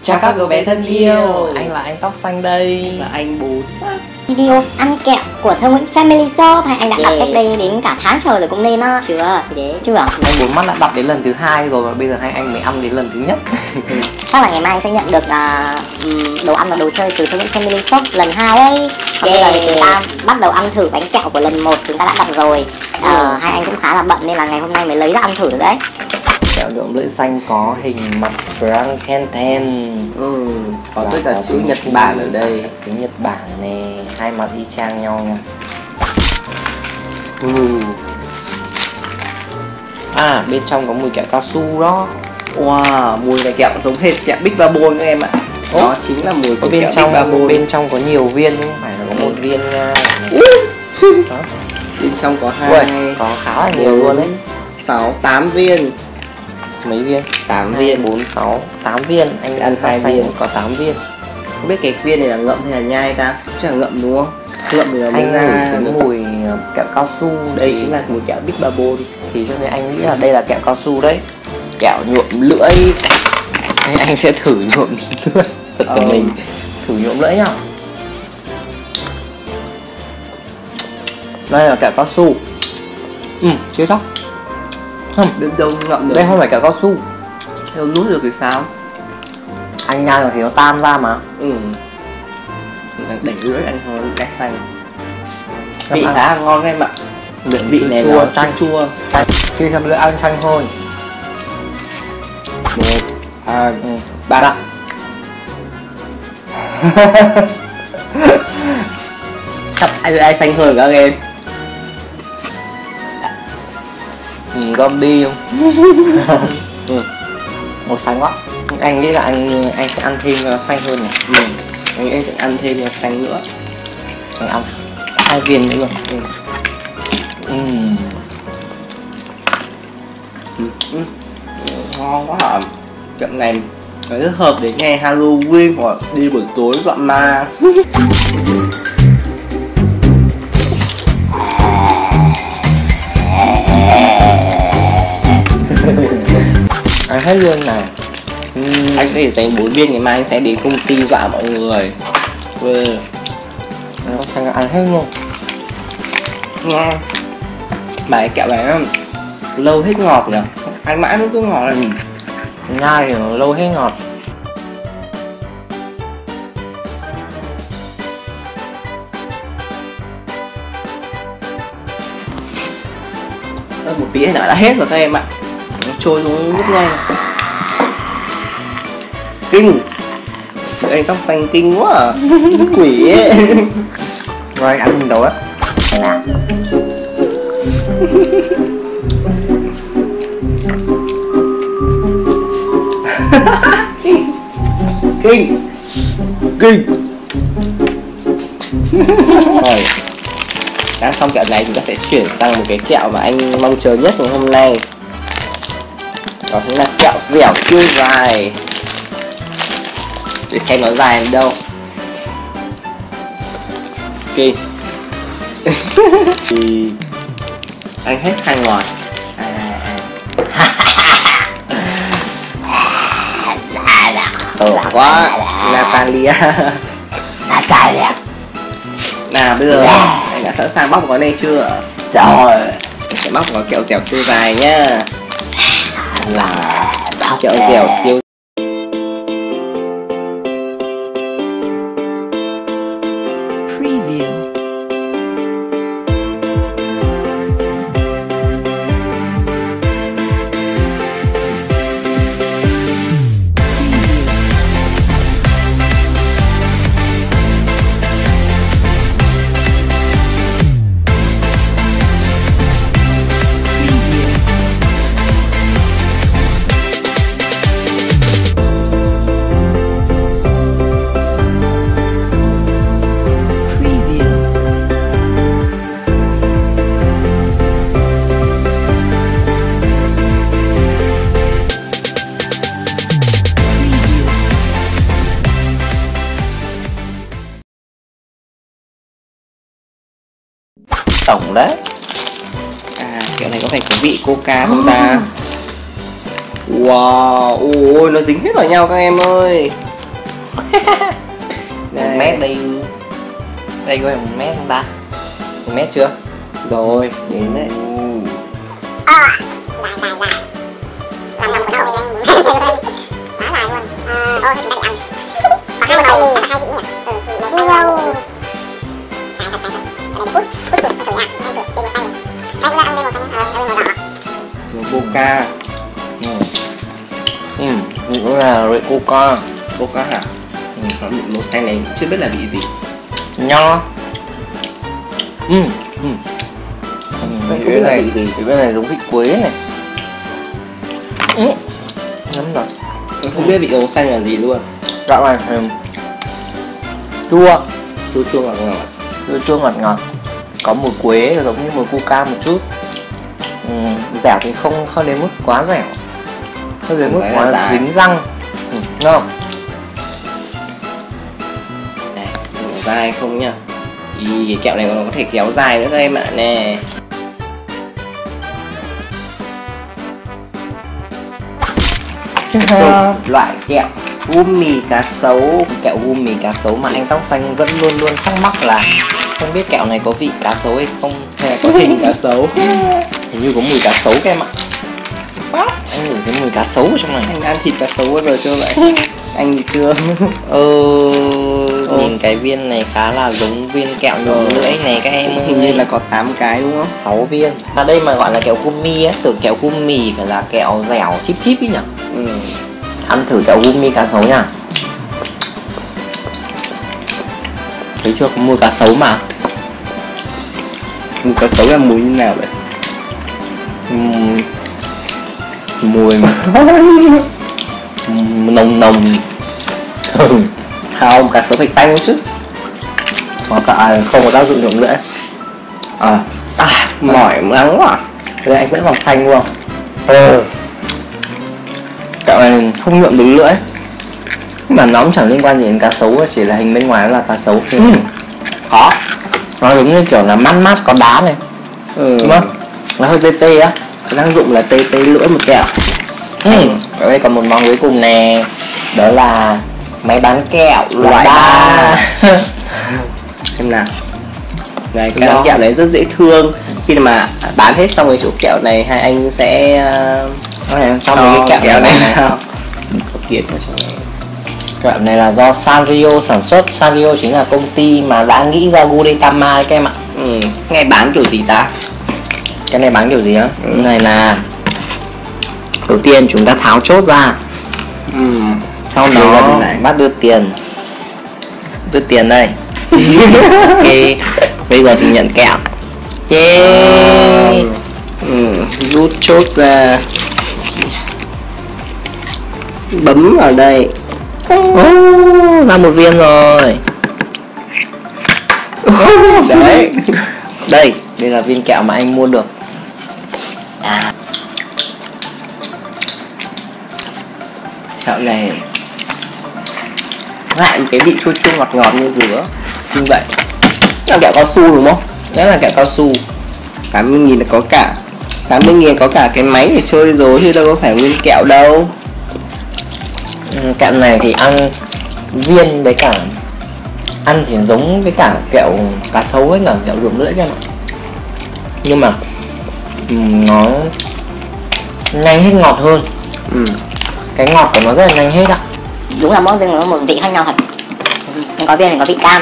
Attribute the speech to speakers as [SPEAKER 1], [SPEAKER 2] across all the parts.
[SPEAKER 1] Chào các cô bé thân yêu, anh là anh tóc xanh đây.
[SPEAKER 2] Là anh Bún.
[SPEAKER 3] Video ăn kẹo của Thơ Nguyễn Family Shop hay anh đã đặt cách đây đến cả tháng trời rồi cũng nên đó. Chưa.
[SPEAKER 1] Anh Bốn mắt đã đặt đến lần thứ 2 rồi và bây giờ hai anh mới ăn đến lần thứ nhất.
[SPEAKER 3] Chắc là ngày mai anh sẽ nhận được đồ ăn và đồ chơi từ Thơ Nguyễn Family Shop lần 2 ấy. Còn bây giờ thì chúng ta bắt đầu ăn thử bánh kẹo của lần 1 chúng ta đã đặt rồi. Hai anh cũng khá là bận nên là ngày hôm nay mới lấy ra ăn thử được đấy.
[SPEAKER 1] Kẹo nhuộm lưỡi xanh có hình mặt Frankenstein.
[SPEAKER 2] Có tất cả chữ Nhật Bản ở đây.
[SPEAKER 1] Chữ Nhật Bản nè, hai mặt y chang nhau nha. Bên trong có mùi kẹo cao su đó.
[SPEAKER 2] Wow, mùi này kẹo giống hệt kẹo Big Bubble các em ạ. Đó chính là mùi của kẹo Big Bubble.
[SPEAKER 1] Bên trong có nhiều viên nhưng không phải là có một viên nha.
[SPEAKER 2] Bên trong có 2,
[SPEAKER 1] có khá là nhiều luôn đấy.
[SPEAKER 2] 6, 8 viên.
[SPEAKER 1] Mấy viên?
[SPEAKER 2] 8 viên.
[SPEAKER 1] 4, 6, 8 viên. Anh
[SPEAKER 2] sẽ ăn 2 viên.
[SPEAKER 1] Có 8 viên.
[SPEAKER 2] Không biết cái viên này là ngậm hay là nhai ta? Chắc là ngậm đúng không? Ngậm thì là
[SPEAKER 1] anh
[SPEAKER 2] ra
[SPEAKER 1] cái mùi kẹo cao su.
[SPEAKER 2] Đây chính là mùi kẹo Big Bubble.
[SPEAKER 1] Thì cho nên anh nghĩ là đây là kẹo cao su đấy. Kẹo nhuộm lưỡi. Anh sẽ thử nhuộm lưỡi. Giật cả mình. Thử nhuộm lưỡi nhá. Đây là kẹo cao su. Chưa chắc.
[SPEAKER 2] Đến đâu ngậm được.
[SPEAKER 1] Đây không phải kẹo cao su.
[SPEAKER 2] Theo nuốt được thì sao?
[SPEAKER 1] Anh nhai rồi thì nó tan ra mà.
[SPEAKER 2] Đẩy lưỡi ăn thôi, đét xanh. Vị khá là ngon các em ạ. Vị này
[SPEAKER 1] chua,
[SPEAKER 2] nó
[SPEAKER 1] chua. Khi xem lưỡi ăn xanh thôi.
[SPEAKER 2] 1, 2, 3. Thật ai xanh hơn các em.
[SPEAKER 1] Gom đi không? Màu xanh quá. Anh nghĩ là anh sẽ ăn thêm cho nó xanh hơn này.
[SPEAKER 2] Anh sẽ ăn thêm cho xanh nữa.
[SPEAKER 1] Anh ăn 2 viên nữa luôn.
[SPEAKER 2] Ngon quá hả? Kẹo này rất hợp để ngày Halloween hoặc đi buổi tối dọa ma.
[SPEAKER 1] Ăn hết luôn này.
[SPEAKER 2] Anh sẽ dành 4 viên, ngày mai anh sẽ đến công ty dọa mọi người.
[SPEAKER 1] Nó sang ăn hết luôn.
[SPEAKER 2] Ngon. Mà cái kẹo này nó lâu hết ngọt nhỉ? Ăn mãi nó cứ ngọt là
[SPEAKER 1] nhai thì nó lâu hết ngọt.
[SPEAKER 2] Một tí nữa đã hết rồi các em ạ. Nó trôi xuống rất nhanh. Kinh. Tụi anh tóc xanh kinh quá à. Quỷ ấy.
[SPEAKER 1] Rồi anh ăn mình đầu á.
[SPEAKER 2] Kinh. Rồi. Ăn xong kẹo này chúng ta sẽ chuyển sang một cái kẹo mà anh mong chờ nhất ngày hôm nay. Đó chính là kẹo dẻo siêu dài. Để xem nó dài đến đâu. Ok. Thì anh hết 2 ngọt. Quá Natalia. Nào bây giờ anh đã sẵn sàng bóc gói này chưa?
[SPEAKER 1] Rồi.
[SPEAKER 2] Mình sẽ bóc gói kẹo dẻo siêu dài nhá. Là kẹo dẻo siêu
[SPEAKER 1] tổng đấy.
[SPEAKER 2] Kẹo này có phải có vị coca không ta? Wow, ôi nó dính hết vào nhau các em ơi.
[SPEAKER 1] 1 mét đây. Đây có phải 1 mét không ta? 1 mét chưa?
[SPEAKER 2] Rồi, đến đấy. Coca.
[SPEAKER 1] Cũng là rượu coca.
[SPEAKER 2] Coca hả? Nó bị màu xanh này chưa biết là vị gì.
[SPEAKER 1] Nho. Cái này giống vị quế này. Nấm rồi.
[SPEAKER 2] Em không biết vị màu xanh là gì luôn.
[SPEAKER 1] Gạo này chua,
[SPEAKER 2] Chua ngọt ngọt.
[SPEAKER 1] chua ngọt ngọt. Có mùi quế giống như mùi coca một chút. Dẻo thì không đến mức quá dẻo, không đến mức quá dính răng. Đúng không?
[SPEAKER 2] Này, dài không nhá. Cái kẹo này còn có thể kéo dài nữa các em ạ nè. Loại kẹo gummy cá sấu.
[SPEAKER 1] Kẹo gummy cá sấu mà anh Tóc Xanh vẫn luôn thắc mắc là không biết kẹo này có vị cá sấu hay không, hay là có hình cá sấu. Hình như có mùi cá sấu các em ạ. Anh ngửi cái mùi cá sấu ở trong này.
[SPEAKER 2] Anh ăn thịt cá sấu bao giờ chưa vậy? Anh thì chưa.
[SPEAKER 1] Nhìn cái viên này khá là giống viên kẹo nhuộm lưỡi này các em ơi.
[SPEAKER 2] Hình như là có 8 cái đúng không?
[SPEAKER 1] 6 viên. Ở đây mà gọi là kẹo gummy á, tưởng kẹo gummy phải là kẹo dẻo chip ý nhỉ. Ăn thử kẹo gummy cá sấu nha. Thấy chưa, có mùi cá sấu mà.
[SPEAKER 2] Mùi cá sấu là mùi như nào vậy?
[SPEAKER 1] Mùi nồng.
[SPEAKER 2] Không, cá sấu phải tanh chứ.
[SPEAKER 1] Hoặc là không có tác dụng nhuộm lưỡi.
[SPEAKER 2] Mỏi nắng quá.
[SPEAKER 1] Thế anh vẫn còn thanh luôn. Kẹo này không nhuộm được lưỡi. Mà nó cũng chẳng liên quan gì đến cá sấu, chỉ là hình bên ngoài là cá sấu. Có. Nó giống như kiểu là mát có đá này. Đúng không? Nó hơi tê á.
[SPEAKER 2] Tác dụng là tê lưỡi một kẹo.
[SPEAKER 1] Ở đây còn một món cuối cùng nè. Đó là máy bán kẹo loại 3.
[SPEAKER 2] Xem nào. Này, cái kẹo này rất dễ thương. Khi mà bán hết xong cái chỗ kẹo này, hai anh sẽ
[SPEAKER 1] trong cái kẹo này
[SPEAKER 2] có kiến ở trong này.
[SPEAKER 1] Kẹo này là do Sanrio sản xuất. Sanrio chính là công ty mà đã nghĩ ra Gudetama các em ạ.
[SPEAKER 2] Nghe bán kiểu gì ta?
[SPEAKER 1] Cái này bán kiểu gì á? Cái này là đầu tiên chúng ta tháo chốt ra. Sau đó bắt đưa tiền. Đưa tiền đây. Ok. Bây giờ thì nhận kẹo.
[SPEAKER 2] Rút chốt ra. Bấm vào đây.
[SPEAKER 1] Ra một viên rồi.
[SPEAKER 2] Đấy.
[SPEAKER 1] Đây là viên kẹo mà anh mua được.
[SPEAKER 2] Kẹo này lại cái vị chua ngọt như dứa. Như vậy là kẹo cao su đúng không?
[SPEAKER 1] Đó là kẹo cao su.
[SPEAKER 2] 80.000 là có cả 80.000 có cả cái máy để chơi rồi chứ đâu có phải nguyên kẹo đâu.
[SPEAKER 1] Kẹo này thì ăn viên với cả ăn thì giống với cả kẹo cá sấu ấy, cả kẹo nhuộm lưỡi các em ạ. Nhưng mà nó nhanh hết ngọt hơn. Cái ngọt của nó rất là nhanh hết ạ.
[SPEAKER 3] Đúng là mỗi viên nó một vị khác nhau thật. Có viên này có vị cam.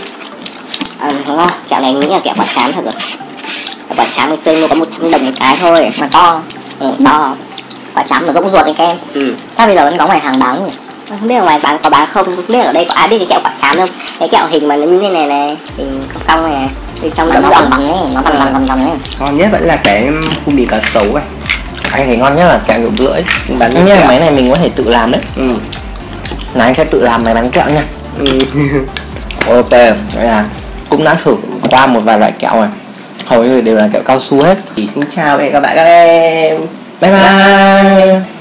[SPEAKER 3] Kẹo này nghĩ là kẹo quả chám thật rồi. Quả chám ngày xưa mua có 100 đồng một cái thôi mà to. To. Quả chám mà rỗng ruột đấy các em. Sao bây giờ vẫn có ngoài hàng bán nhỉ? Không biết ở ngoài bán có bán không, không biết ở đây có ai biết cái kẹo quả chám không? Cái kẹo hình mà nó như thế này này, hình cong này, bên trong nó bằng ấy, nó bằng ấy.
[SPEAKER 2] Ngon nhất vẫn là cái gummy cá sấu ấy.
[SPEAKER 1] Anh thấy ngon nhất là kẹo nhuộm lưỡi. Anh nhớ máy này mình có thể tự làm đấy. Là anh sẽ tự làm máy bán kẹo nha. Ok, vậy là cũng đã thử qua một vài loại kẹo này. Hầu như đều là kẹo cao su hết.
[SPEAKER 2] Xin chào các bạn các em.
[SPEAKER 1] Bye bye.